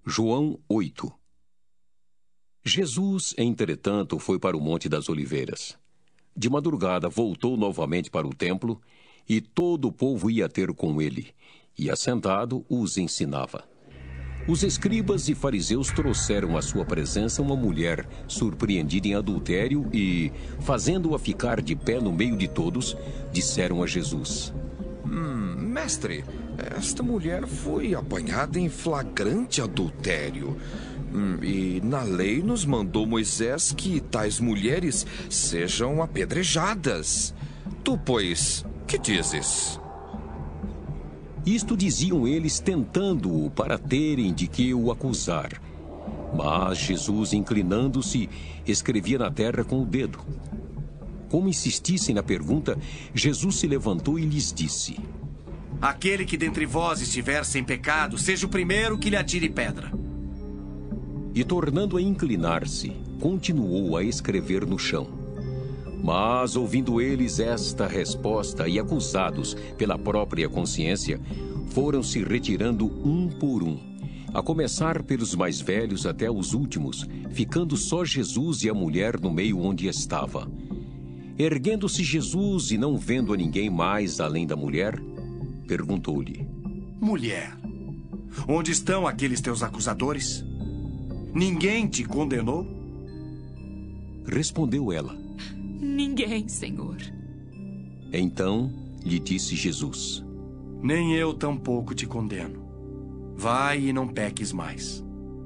João 8. Jesus, entretanto, foi para o Monte das Oliveiras. De madrugada voltou novamente para o templo, e todo o povo ia ter com ele, e assentado os ensinava. Os escribas e fariseus trouxeram à sua presença uma mulher surpreendida em adultério e, fazendo-a ficar de pé no meio de todos, disseram a Jesus: Mestre, esta mulher foi apanhada em flagrante adultério. E na lei nos mandou Moisés que tais mulheres sejam apedrejadas. Tu, pois, que dizes? Isto diziam eles, tentando-o para terem de que o acusar. Mas Jesus, inclinando-se, escrevia na terra com o dedo. Como insistissem na pergunta, Jesus se levantou e lhes disse: Aquele que dentre vós estiver sem pecado, seja o primeiro que lhe atire pedra. E tornando a inclinar-se, continuou a escrever no chão. Mas, ouvindo eles esta resposta e acusados pela própria consciência, foram se retirando um por um, a começar pelos mais velhos até os últimos, ficando só Jesus e a mulher no meio onde estava. Erguendo-se Jesus e não vendo a ninguém mais além da mulher, perguntou-lhe: Mulher, onde estão aqueles teus acusadores? Ninguém te condenou? Respondeu ela: Ninguém, Senhor. Então lhe disse Jesus: Nem eu tampouco te condeno. Vai e não peques mais.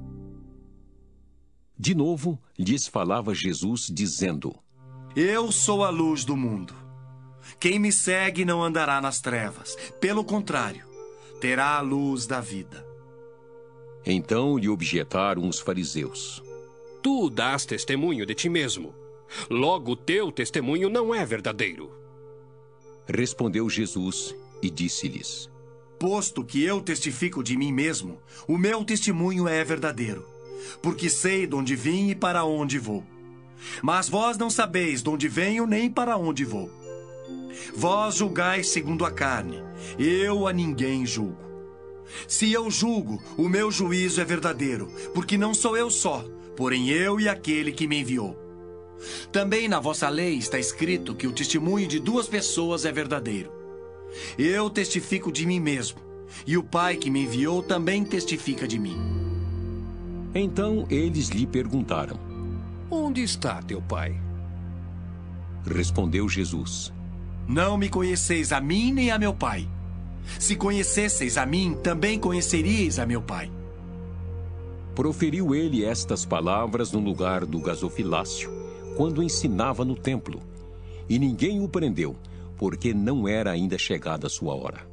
De novo lhes falava Jesus, dizendo: Eu sou a luz do mundo. Quem me segue não andará nas trevas. Pelo contrário, terá a luz da vida. Então lhe objetaram os fariseus: Tu dás testemunho de ti mesmo. Logo, teu testemunho não é verdadeiro. Respondeu Jesus e disse-lhes: Posto que eu testifico de mim mesmo, o meu testemunho é verdadeiro, porque sei de onde vim e para onde vou. Mas vós não sabeis de onde venho nem para onde vou. Vós julgais segundo a carne, eu a ninguém julgo. Se eu julgo, o meu juízo é verdadeiro, porque não sou eu só, porém eu e aquele que me enviou. Também na vossa lei está escrito que o testemunho de duas pessoas é verdadeiro. Eu testifico de mim mesmo, e o Pai que me enviou também testifica de mim. Então eles lhe perguntaram: Onde está teu pai? Respondeu Jesus: Não me conheceis a mim nem a meu Pai. Se conhecesseis a mim, também conheceríeis a meu Pai. Proferiu ele estas palavras no lugar do gasofilácio, quando ensinava no templo, e ninguém o prendeu, porque não era ainda chegada a sua hora.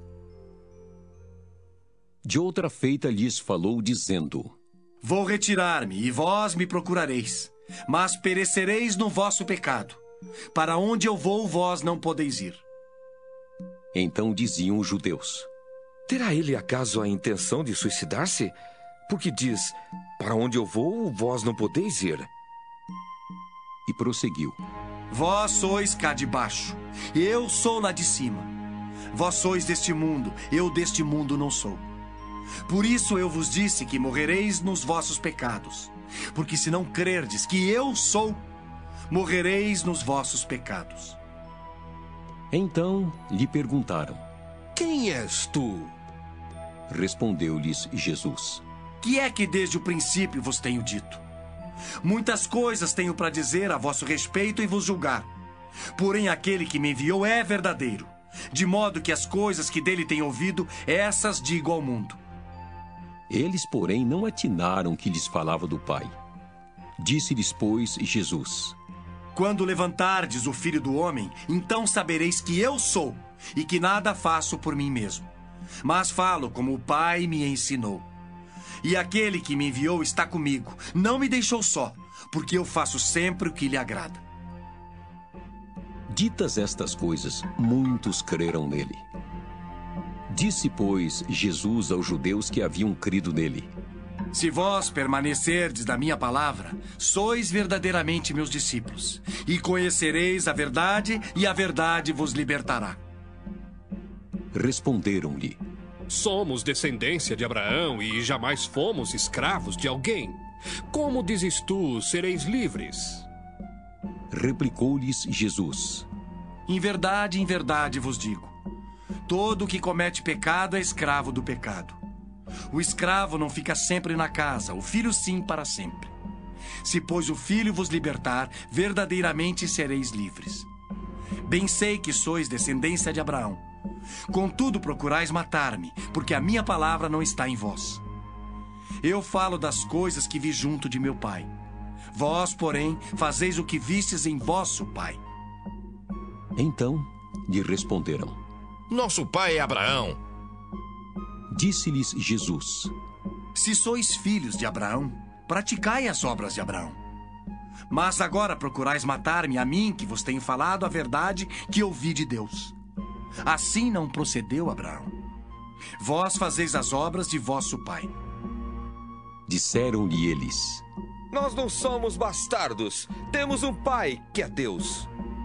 De outra feita lhes falou, dizendo: Vou retirar-me, e vós me procurareis, mas perecereis no vosso pecado. Para onde eu vou, vós não podeis ir. Então diziam os judeus: Terá ele acaso a intenção de suicidar-se? Porque diz: Para onde eu vou, vós não podeis ir. E prosseguiu: Vós sois cá de baixo, eu sou lá de cima. Vós sois deste mundo, eu deste mundo não sou. Por isso eu vos disse que morrereis nos vossos pecados. Porque se não crerdes que eu sou, morrereis nos vossos pecados. Então lhe perguntaram: Quem és tu? Respondeu-lhes Jesus: Que é que desde o princípio vos tenho dito? Muitas coisas tenho para dizer a vosso respeito e vos julgar. Porém, aquele que me enviou é verdadeiro, de modo que as coisas que dele tenho ouvido, essas digo ao mundo. Eles, porém, não atinaram que lhes falava do Pai. Disse-lhes, pois, Jesus: Quando levantardes o Filho do Homem, então sabereis que eu sou, e que nada faço por mim mesmo, mas falo como o Pai me ensinou. E aquele que me enviou está comigo, não me deixou só, porque eu faço sempre o que lhe agrada. Ditas estas coisas, muitos creram nele. Disse, pois, Jesus aos judeus que haviam crido nele: Se vós permanecerdes na minha palavra, sois verdadeiramente meus discípulos, e conhecereis a verdade, e a verdade vos libertará. Responderam-lhe: Somos descendência de Abraão e jamais fomos escravos de alguém. Como dizes tu, sereis livres? Replicou-lhes Jesus: Em verdade vos digo: todo o que comete pecado é escravo do pecado. O escravo não fica sempre na casa, o filho sim para sempre. Se, pois, o filho vos libertar, verdadeiramente sereis livres. Bem sei que sois descendência de Abraão. Contudo, procurais matar-me, porque a minha palavra não está em vós. Eu falo das coisas que vi junto de meu pai. Vós, porém, fazeis o que vistes em vosso pai. Então lhe responderam: Nosso pai é Abraão. Disse-lhes Jesus: Se sois filhos de Abraão, praticai as obras de Abraão. Mas agora procurais matar-me, a mim, que vos tenho falado a verdade que ouvi de Deus. Assim não procedeu Abraão. Vós fazeis as obras de vosso pai. Disseram-lhe eles: Nós não somos bastardos. Temos um pai, que é Deus.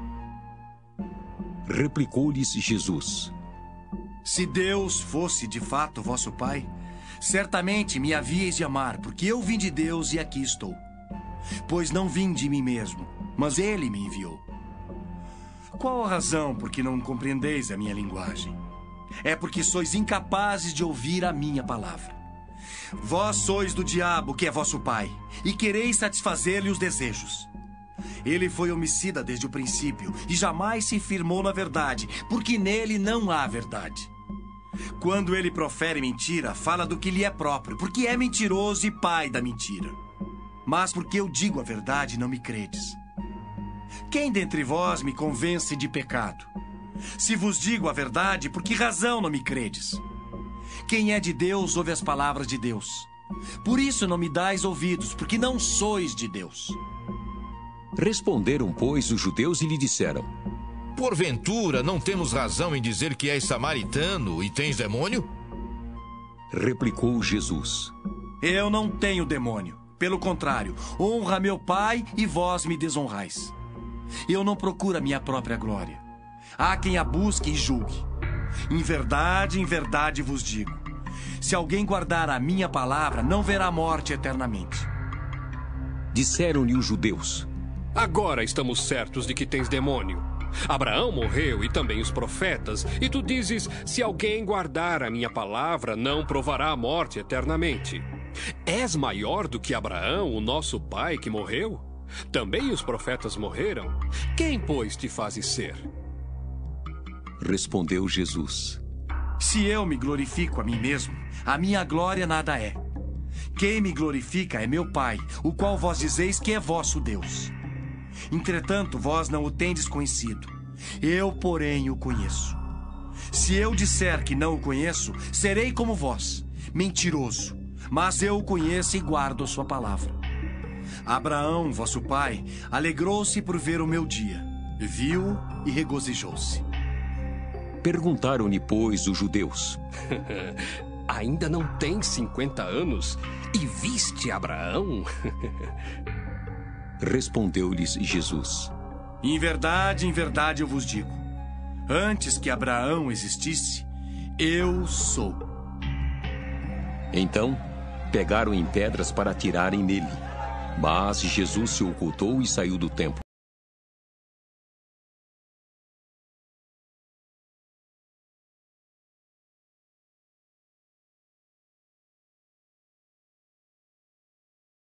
Replicou-lhes Jesus: Se Deus fosse de fato vosso pai, certamente me havíeis de amar, porque eu vim de Deus e aqui estou. Pois não vim de mim mesmo, mas ele me enviou. Qual a razão por que não compreendeis a minha linguagem? É porque sois incapazes de ouvir a minha palavra. Vós sois do diabo, que é vosso pai, e quereis satisfazer-lhe os desejos. Ele foi homicida desde o princípio e jamais se firmou na verdade, porque nele não há verdade. Quando ele profere mentira, fala do que lhe é próprio, porque é mentiroso e pai da mentira. Mas porque eu digo a verdade, não me credes. Quem dentre vós me convence de pecado? Se vos digo a verdade, por que razão não me credes? Quem é de Deus ouve as palavras de Deus. Por isso não me dais ouvidos, porque não sois de Deus. Responderam, pois, os judeus e lhe disseram: Porventura, não temos razão em dizer que és samaritano e tens demônio? Replicou Jesus: Eu não tenho demônio. Pelo contrário, honra meu Pai e vós me desonrais. Eu não procuro a minha própria glória. Há quem a busque e julgue. Em verdade vos digo: se alguém guardar a minha palavra, não verá morte eternamente. Disseram-lhe os judeus: Agora estamos certos de que tens demônio. Abraão morreu e também os profetas, e tu dizes: se alguém guardar a minha palavra, não provará a morte eternamente. És maior do que Abraão, o nosso pai que morreu? Também os profetas morreram. Quem, pois, te fazes ser? Respondeu Jesus: Se eu me glorifico a mim mesmo, a minha glória nada é. Quem me glorifica é meu Pai, o qual vós dizeis que é vosso Deus. Entretanto, vós não o tendes conhecido. Eu, porém, o conheço. Se eu disser que não o conheço, serei como vós, mentiroso. Mas eu o conheço e guardo a sua palavra. Abraão, vosso pai, alegrou-se por ver o meu dia. Viu e regozijou-se. Perguntaram-lhe, pois, os judeus: Ainda não tens 50 anos e viste Abraão? Respondeu-lhes Jesus: Em verdade eu vos digo: antes que Abraão existisse, eu sou. Então pegaram em pedras para atirarem nele. Mas Jesus se ocultou e saiu do templo.